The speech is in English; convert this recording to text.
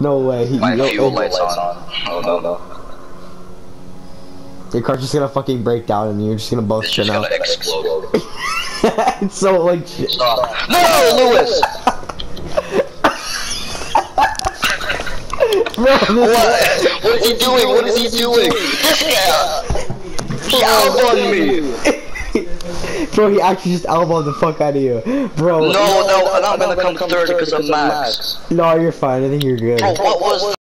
No way. My fuel light's on. Oh no. Your car's just gonna fucking break down and you're just gonna both It's just spin out. gonna explode. It's so like shit. Stop. No, Lewis! Bro, What is he doing? What is he doing? This guy! He Albon me! Bro, he actually just elbowed the fuck out of you. Bro. No, I'm gonna come third because of Max. No, you're fine. I think you're good. Bro, what was